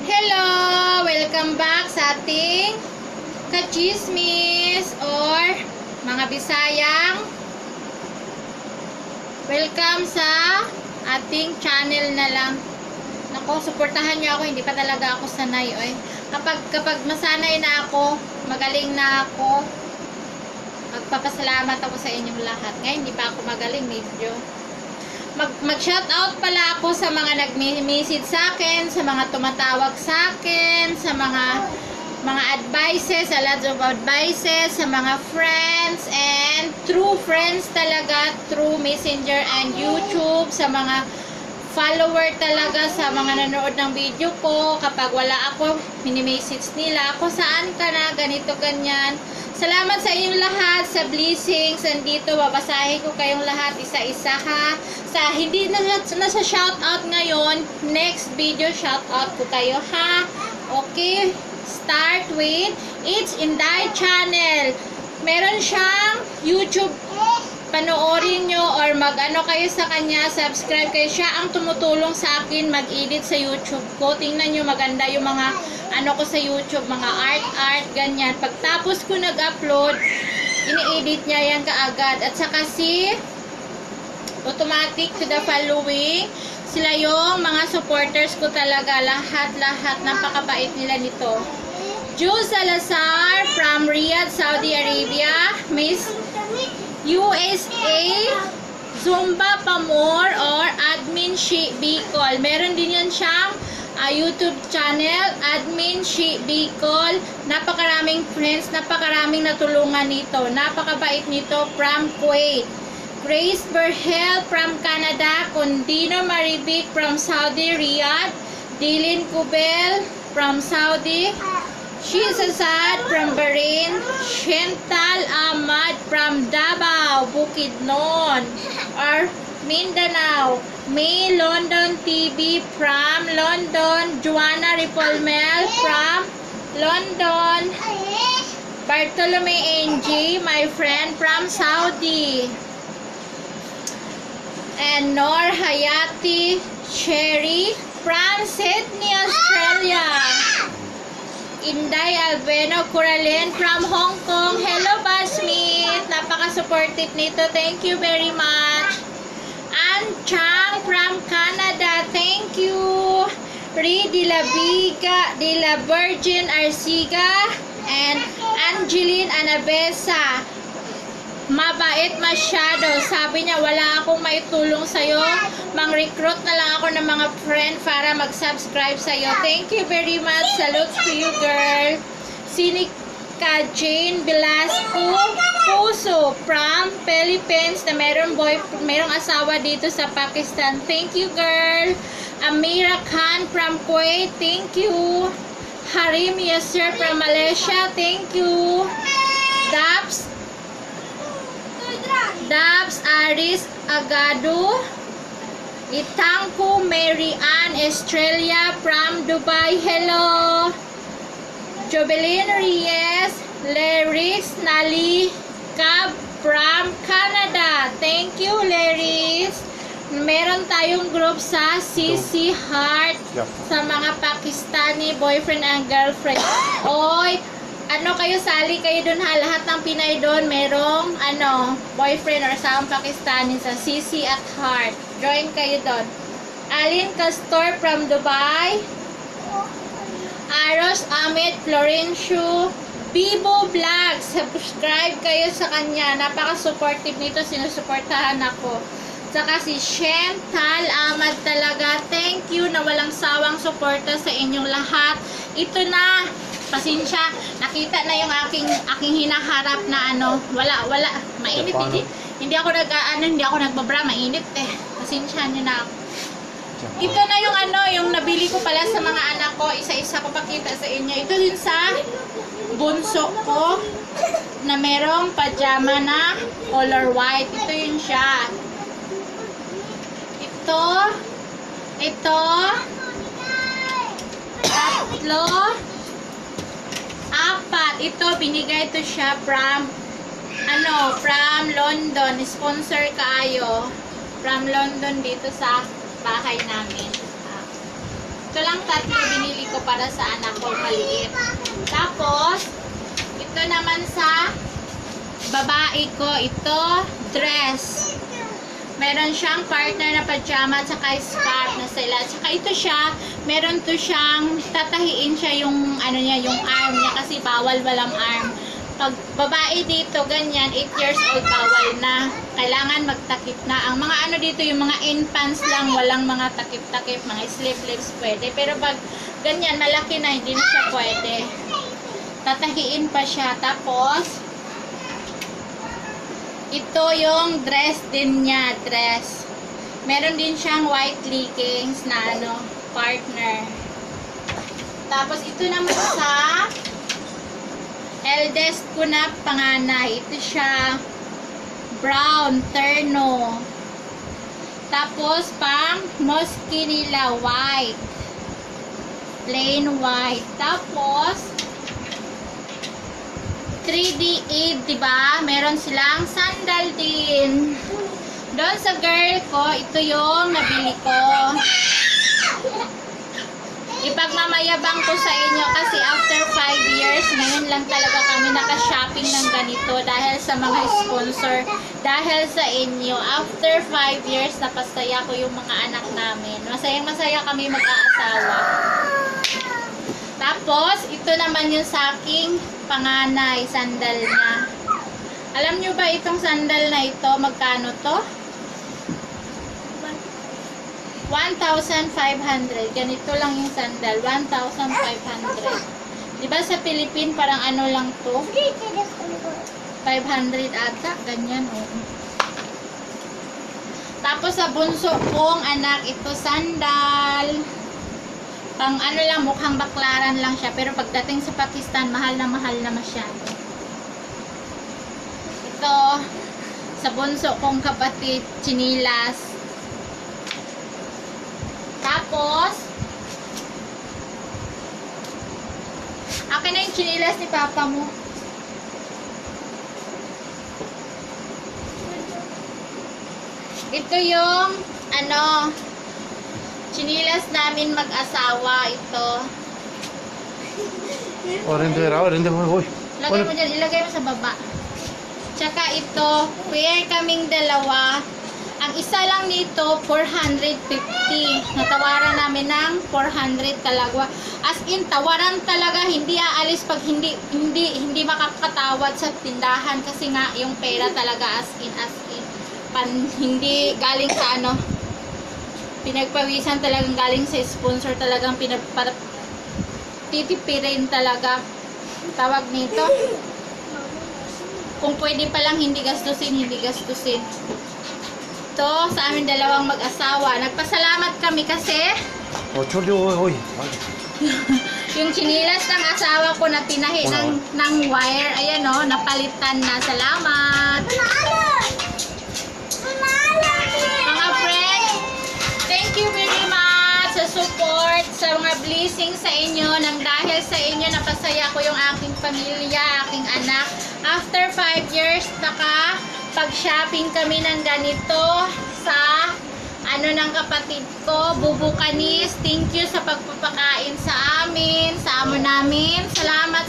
Hello! Welcome back sa ating kachismis or mga Bisayang. Welcome sa ating channel na lang. Nako, suportahan niyo ako. Hindi pa talaga ako sanay. Oy. Kapag masanay na ako, magaling na ako, magpapasalamat ako sa inyong lahat. Ngayon, hindi pa ako magaling, medyo. Mag-shoutout pala ako sa mga nag-message sa akin, sa mga tumatawag sa akin, sa mga advices, a lot of advices, sa mga friends, and true friends talaga, through Messenger and YouTube, sa mga follower talaga, sa mga nanood ng video ko. Kapag wala ako, mini-message nila ako, saan ka na, ganito, ganyan. Salamat sa inyong lahat, sa blessings. Andito, babasahin ko kayong lahat isa-isa ha. Sa hindi na sa shoutout ngayon, next video shoutout ko kayo ha. Okay, start with It's Inday channel. Meron siyang YouTube, panoorin nyo or mag-ano kayo sa kanya, subscribe kayo. Siya ang tumutulong sa akin mag-edit sa YouTube ko. Tingnan nyo, maganda yung mga ano ko sa YouTube, mga art, ganyan. Pagtapos ko nag-upload, ini-edit niya yan kaagad. At saka si automatic to the following, sila yung mga supporters ko talaga. Lahat, napakabait nila nito. Jules Salazar from Riyadh, Saudi Arabia. Miss USA, Zumba Pamor or Admin She Bicol. Meron din yan siyang YouTube channel, Admin She Bicol. Napakaraming friends, napakaraming natulungan nito. Napakabait nito from Kuwait. Grace Berhel from Canada. Condino Marivic from Saudi Riyadh. Dylan Kubel from Saudi. Shizazad from Bahrain. Shental Ahmad from Davao, Bukidnon or Mindanao. May London TV from London. Joanna Ripolmel from London. Bartolome NG, my friend from Saudi. And Nor Hayati Sherry from Sydney, Australia. Inday Albeno Coralin from Hong Kong. Hello, Basmit. Napaka-supportive nito. Thank you very much. Ann Chang from Canada. Thank you. Ri de la Viga, de la Virgin Arsiga. And Angeline Anabesa. Mabait masyado. Sabi niya, wala akong maitulong sa'yo. Mang-recruit na lang ako ng mga friend para mag-subscribe sa'yo. Thank you very much. Salute to you, girl. Sinika Jane Velasco Puso from Philippines na merong asawa dito sa Pakistan. Thank you, girl. Amira Khan from Kuwait. Thank you. Harim Yasser from Malaysia. Thank you. Dabs Aris Agado. Itangko Mary Ann Australia from Dubai. Hello. Jobeline Reyes Leris Nali Cab from Canada. Thank you, Leris. Meron tayong group sa CC Heart sa mga Pakistani boyfriend and girlfriend. Oy, ano kayo, sali kayo dun ha. Lahat ng Pinay dun merong boyfriend or asawang Pakistani sa CC at Heart. Join kayo dun. Alin Castor from Dubai. Aros Ahmed Florencio Bibo Vlog. Subscribe kayo sa kanya. Napaka-supportive nito. Sinusuportahan ako. Saka si Shental Ahmad talaga. Thank you na walang sawang suporta sa inyong lahat. Ito na. Pasensya, nakita na yung aking hinaharap na wala, mainit. Hindi ako nagbabra, mainit eh. Pasensya niyo na ako. Ito na yung yung nabili ko pala sa mga anak ko, isa-isa ko pakita sa inyo. Ito din sa bunso ko na merong pajama na color white. Ito yun siya. Ito, tatlo, apat. Ito, binigay ito siya from London. Sponsor kaayo. From London dito sa bahay namin. Ito lang tatlo binili ko para sa anak ko maliit. Tapos, ito naman sa babae ko, ito, dress. Meron siyang partner na pajama at saka scarf na sila. At saka ito siya, meron to siyang, tatahiin siya yung, ano niya, yung arm niya kasi bawal walang arm. Pag babae dito, ganyan, 8 years old, bawal na. Kailangan magtakip na. Ang mga ano dito, yung mga infants lang, walang mga takip-takip, mga sleeveless pwede. Pero pag ganyan, malaki na, hindi na siya pwede. Tatahiin pa siya. Tapos, ito yung dress din niya, dress. Meron din siyang white leggings na ano, partner. Tapos ito naman sa eldest ko na panganay. Ito siya, brown, terno. Tapos pang mosque nila, white. Plain white. Tapos 3D aid, diba? Meron silang sandal din. Doon sa girl ko, ito yung nabili ko. Ipagmamayabang ko sa inyo kasi after 5 years, ngayon lang talaga kami naka-shopping ng ganito dahil sa mga sponsor, dahil sa inyo. After 5 years, napasaya ko yung mga anak namin. Masayang-masaya kami mag-aasawa. Tapos, ito naman yung sa aking panganay, sandal niya. Alam nyo ba itong sandal na ito, magkano to? 1,500. Ganito lang yung sandal, 1,500. Diba sa Philippine, parang ano lang to? 500 ata, ganyan oh. Tapos sa bunso kong anak, ito sandal. Pang ano lang, mukhang baklaran lang siya. Pero pagdating sa Pakistan, mahal na masyado. Ito, sa bunso kong kapatid, chinilas. Tapos, akin na yung chinilas ni papa mo. Ito yung, ano, chinilas namin mag-asawa, ito. Lagay mo dyan, ilagay mo sa baba. Tsaka ito, pair kaming dalawa. Ang isa lang nito, 450. Natawaran namin ng 400 talaga. As in, tawaran talaga, hindi aalis pag hindi makakatawad sa tindahan. Kasi nga, yung pera talaga as in. Hindi galing sa ano, pinagpawisan talagang galing sa sponsor, talagang titipirin talaga tawag nito. Kung pwede palang hindi gastusin. Ito sa amin dalawang mag-asawa, nagpasalamat kami kasi yung chinilas ng asawa ko na tinahi ng wire, ayan o, napalitan na. Salamat mga friend. Thank you very much sa support, sa mga blessings sa inyo. Nang dahil sa inyo, napasaya ko yung aking pamilya, aking anak. After 5 years, pag-shopping kami ng ganito sa ano ng kapatid ko, Bubukanis. Thank you sa pagpapakain sa amin, sa amo namin. Salamat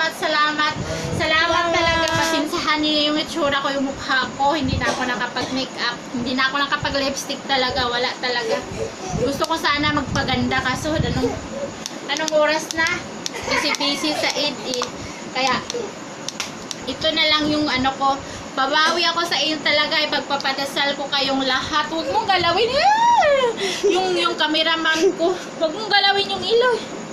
talaga. Pasinsahan niyo yung itsura ko, yung mukha ko. Hindi na ako nakapag-makeup, hindi na ako nakapag-lipstick talaga, wala talaga. Gusto ko sana magpaganda kaso anong oras na? Kasi busy sa Eid. Kaya ito na lang yung ano ko. Babawi ako sa inyo talaga, ipagpapadasal ko kayong lahat. Huwag mong galawin yung cameraman ko. Huwag mong galawin yung ilaw.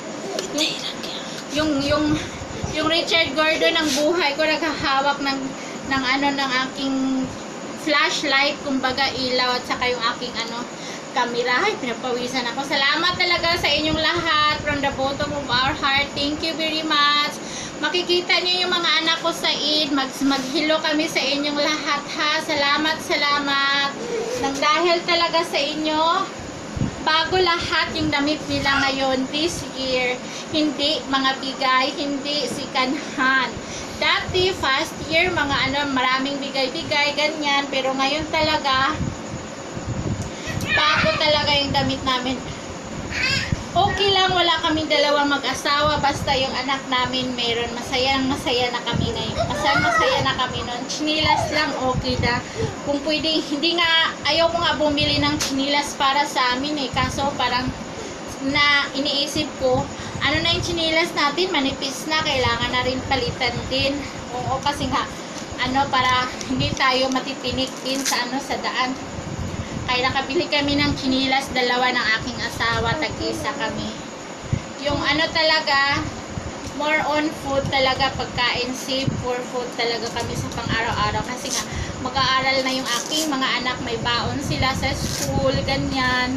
Yung Richard Gordon ng buhay ko, naghahawak ng aking flashlight, kumbaga ilaw, at saka yung aking camera. Ay, pinapawisan ako. Salamat talaga sa inyong lahat from the bottom of our heart. Thank you very much. Makikita niyo yung mga anak ko sa Eid. Maghilo kami sa inyong lahat ha. Salamat. Nang dahil talaga sa inyo, bago lahat yung damit nila ngayon this year. Hindi mga bigay, hindi sikanhan. Dati, first year, maraming bigay-bigay, ganyan. Pero ngayon talaga, bago talaga yung damit namin. Okay lang, wala kaming dalawang mag-asawa, basta yung anak namin meron, masaya na kami ngayon. Masaya na kami nun. Chinilas lang, okay na. Kung pwede, hindi nga, ayaw ko nga bumili ng chinilas para sa amin eh. Kaso parang na iniisip ko, ano na yung chinilas natin, manipis na, kailangan na rin palitan din. Oo, kasi nga, para hindi tayo matipinik din sa sa daan. Kaya nakabili kami ng chinilas, dalawa ng aking asawa, tag-isa kami. Yung talaga, more on food talaga, pagkain, safe for food talaga kami sa pang-araw-araw. Kasi nga, mag-aaral na yung aking mga anak, may baon sila sa school, ganyan.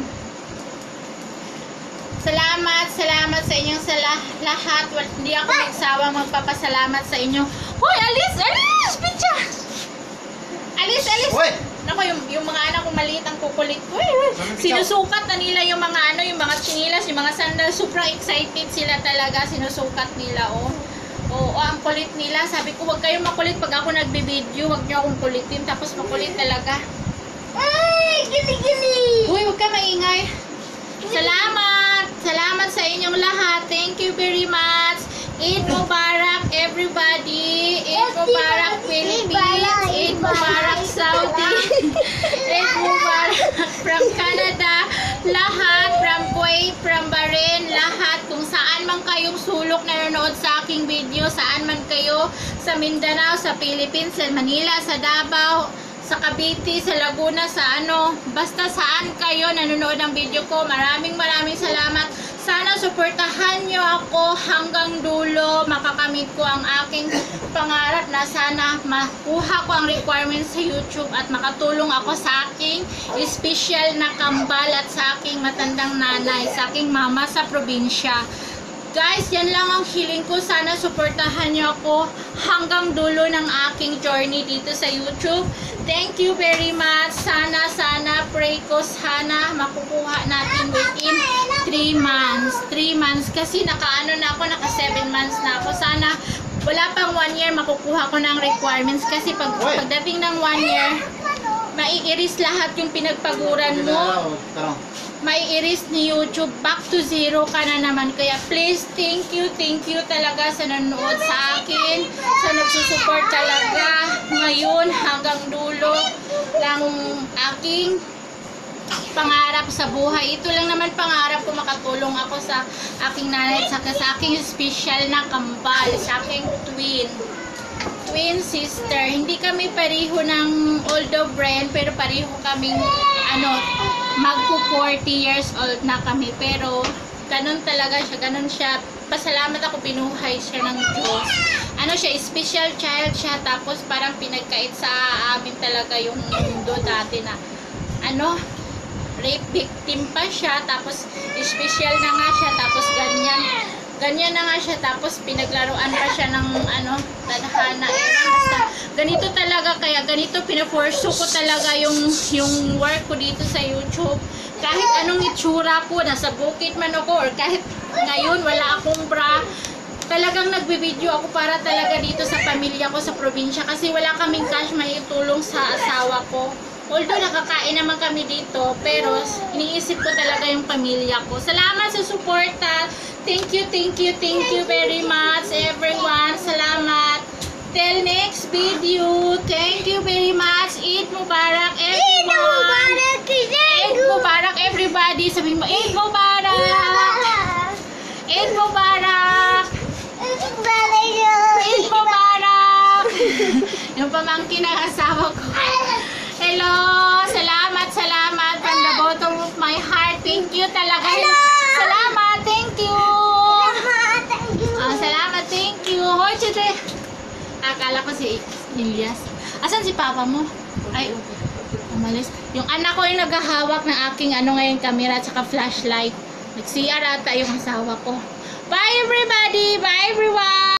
Salamat sa inyong lahat. Hindi ako nagsawang magpapasalamat sa inyo. Hoy, Alice! Picha! Alice! Hoy! Naku, yung mga anak kong maliit ang kukulit ko. Sinusukat na nila yung mga yung mga chinilas, yung mga sandals. Sobrang excited sila talaga. Sinusukat nila, Oo, ang kulit nila. Sabi ko, huwag kayong makulit pag ako nagbe-video. Huwag niyo akong kulitin. Tapos makulit talaga. Ay, gili-gili! Uy, huwag ka maingay. Salamat sa inyong lahat. Thank you very much. Eid Mubarak, everybody. Eid Mubarak, Philippines. Eid Mubarak, Saudi. Eid Mubarak from Canada. Lahat, from Kuwait, from Bahrain, lahat. Kung saan man kayong sulok nanonood sa aking video, saan man kayo, sa Mindanao, sa Philippines, sa Manila, sa Davao, sa Cavite, sa Laguna, sa basta saan kayo nanonood ng video ko. Maraming salamat. Sana suportahan nyo ako hanggang dulo. Makakamit ko ang aking pangarap na sana makuha ko ang requirements sa YouTube at makatulong ako sa aking special na kambal at sa aking matandang nanay, sa aking mama sa probinsya. Guys, yan lang ang hiling ko. Sana suportahan niyo ako hanggang dulo ng aking journey dito sa YouTube. Thank you very much. Sana, pray ko, sana makukuha natin within 3 months. 3 months. Kasi naka 7 months na ako. Sana, wala pang 1 year makukuha ko ng requirements. Kasi pagdating ng 1 year, maiiris lahat yung pinagpaguran mo. Maiiris ni YouTube, back to zero ka na naman. Kaya please, thank you talaga sa nanonood sa akin, sa nagsusupport talaga ngayon hanggang dulo lang aking pangarap sa buhay. Ito lang naman pangarap ko, makatulong ako sa aking nanay at sa aking special na kambal, sa aking twin sister. Hindi kami pareho ng older brand, pero pareho kaming magpo 40 years old na kami. Pero ganun talaga siya, ganun siya. Pasalamat ako, binuhay siya ng Diyos. Special child siya, tapos parang pinagkait sa amin talaga yung mundo dati na rape victim pa siya, tapos special na nga siya, tapos ganyan na nga siya, tapos pinaglaruan pa siya ng tadhana. Basta ganito talaga, kaya ganito pinaforso ko talaga yung work ko dito sa YouTube. Kahit anong itsura ko, nasa bukid man ako, or kahit ngayon wala akong bra, talagang nagbe-video ako para talaga dito sa pamilya ko sa probinsya, kasi wala kaming cash maitulong sa asawa ko. Although nakakain naman kami dito, pero iniisip ko talaga yung pamilya ko. Salamat sa suporta. Thank you very much everyone. Salamat. Till next video. Thank you very much. Eid Mubarak everyone. Eid Mubarak everybody. Sabihin mo, Eid Mubarak. Eid Mubarak. Eid Mubarak. Yung pamangkin ng asawa ko. Hello, salamat from the bottom of my heart. Thank you talaga. Salamat, thank you. Salamat, thank you. Hoy, chute. Akala ko si Elias. Asan si papa mo? Ay, umalis. Yung anak ko yung naghahawak ng aking ngayon camera at saka flashlight. Nag-CR ata yung asawa ko. Bye everybody. Bye everyone.